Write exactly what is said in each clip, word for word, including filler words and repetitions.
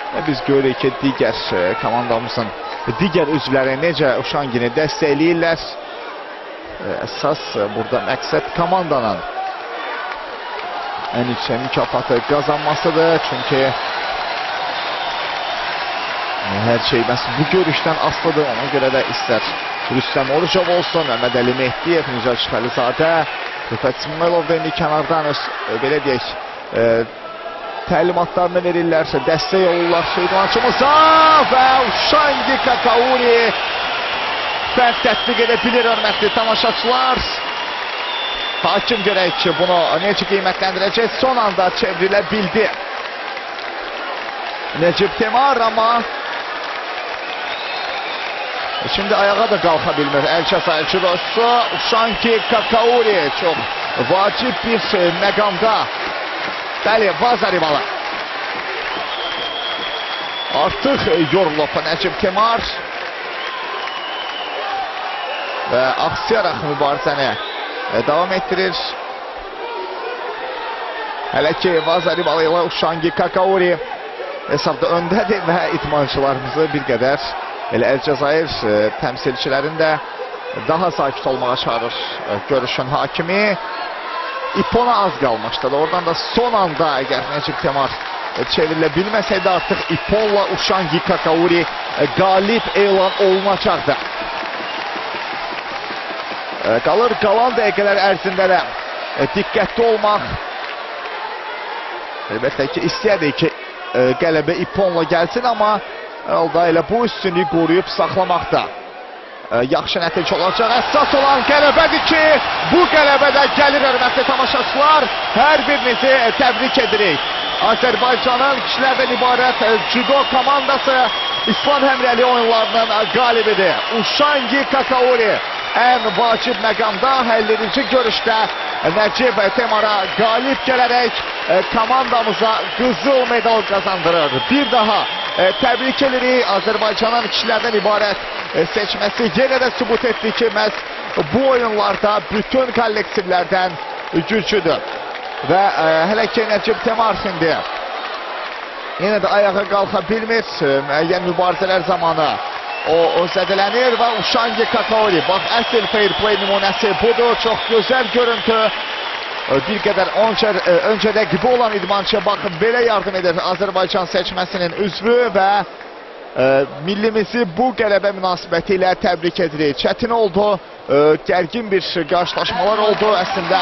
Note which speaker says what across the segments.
Speaker 1: Biz görürük ki, digər komandamızın digər üzvləri necə Uşangini dəstəkləyirlər. Əsas burada məqsəd komandanın ən yüksək mükafatı qazanmasıdır. Çünki hər şey bəs bu görüşdən asılıdır. Ona görə də istər Rüstəm Orucov olsun, Məhəmməd Əli Mehdiyev, Nicat Şüxəlizadə, Rüfət İsmailov da indi kənardan öz, belə deyək, e, təlimatlarını verirlərsə, dəstək olurlar idmançımıza və Uşangi Kakauri fərq tətbiq edə bilir, hörmətli tamaşaçılar. Hakim görək ki, bunu necə qiymətləndirəcək, son anda çevrilə bildi Necib Temar, amma şimdi ayağa da qalxa bilmir. Əlcəzair judoçusu Uşangi Kakauri çox vacib bir məqamda. Bəli, Vazaribalı. Artıq yorulub Necib Temar və axsiyaraq mübarizəni davam etdirir. Hələ ki, Vazaribalı ilə Uşangi Kakauri hesabda öndədir və idmançılarımızı bir qədər elə Əlcəzair təmsilçilərin də daha sakit olmağa çağırır görüşün hakimi. İpona az qalmışdı. Oradan da son anda əgər Necib Temar çevrilə bilməsəydi artıq İponla Uşangi Kakauri qalib elan olunacaqdı. Qalır qalan dəqiqələr ərzində də diqqətli olmaq. Əlbəttə ki, istəyədik ki, qələbə İponla gəlsin, amma Alda elə bu üstünlüyü qoruyub saxlamaqda yaxşı nəticə olacaq. Əsas olan qələbədir ki, bu qələbədə gəlir, hörmətli tamaşaçılar. Hər birinizi təbrik edirik. Azərbaycanın kişilərdən ibarət judo komandası İslam Həmrəli oyunlarının qalibidir. Uşangi Kakauri ən vacib məqamda həlledici görüşdə Necib Temara qalib gələrək komandamıza qızıl medal qazandırır. Bir daha təbrik edirik. Azərbaycanın kişilərdən ibarət seçməsi yenə də sübut etdi ki, məhz bu oyunlarda bütün kollektivlərdən güclüdür. Və hələ ki, Necib Temar şimdi yenə də ayağa qalxa bilmir. Müəyyən mübarizələr zamanı o, o zədələnir və Uşangi Kakauri, bax, əsl fair play nümunəsi budur. Çox gözəl görüntü. Bir qədər öncə, öncə rəqibi olan idmançıya baxın, belə yardım edir Azərbaycan seçməsinin üzvü və e, millimizi bu qələbə münasibəti ilə təbrik edirik. Çətin oldu, e, gərgin bir qarşılaşmalar oldu. Əslində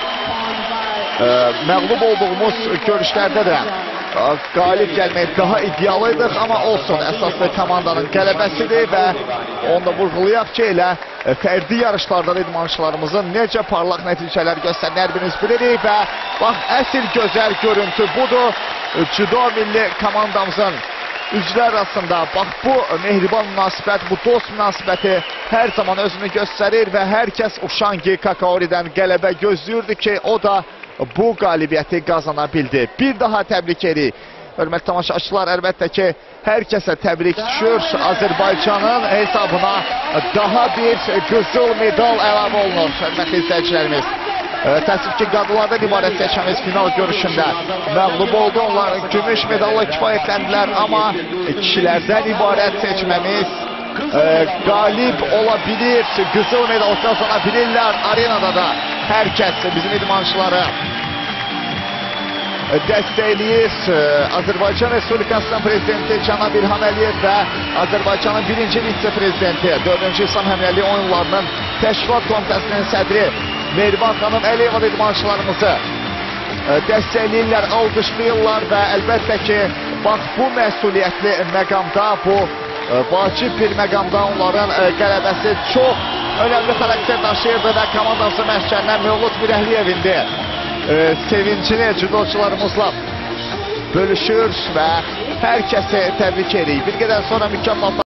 Speaker 1: e, məğlub olduğumuz görüşlərdə də qalib gəlmək daha ideal idik, amma olsun, əsaslı komandanın qələbəsidir və onu da vurğulayaq ki, elə fərdi yarışlarda idmançılarımızın necə parlaq nəticələr göstərin, hər biriniz bilirik və bax, əsl gözəl görüntü budur. Judo milli komandamızın üzvlər arasında bax, bu mehriban münasibət, bu dost münasibəti hər zaman özünü göstərir və hər kəs Uşangi Kakauri'dən qələbə gözləyirdi ki, o da bu qalibiyyəti qazana bildi. Bir daha təbrik edirik. Hörmətli tamaşaçılar, əlbəttə ki, hər kəsə təbrik düşür. Azərbaycanın hesabına daha bir qızıl medal əlavə olunur. Hörmətli izləyicilərimiz. Təəssüf ki, qadınlardan ibarət seçməmiz final görüşündə məğlub oldu. Onlar gümüş medalla kifayətləndilər, amma kişilərdən ibarət seçməmiz qalib ola bilir, qızıl medal qazana bilirlər. Arenada da hər kəs bizim idmançıları dəstəkləyir. Azərbaycan Respublikasının prezidenti Cənab İlham Əliyev və Azərbaycanın birinci vitse-prezidenti, dördüncü İslam Həmrəli oyunlarının təşkilat komitəsinin sədri Mehriban xanım Əliyeva idmançılarımızı dəstəkləyirlər, alqışlayırlar və əlbəttə ki, bax, bu məsuliyyətli məqamda, bu vacib bir məqamda onların qələbəsi çox önəmli xarakter daşıyırdı və komandası məşqçilərindən Mövlud Mirəhliyevin də sevincini judoçularımızla bölüşür və hər kəsi təbrik edirik. Bir qədər sonra mükəmməl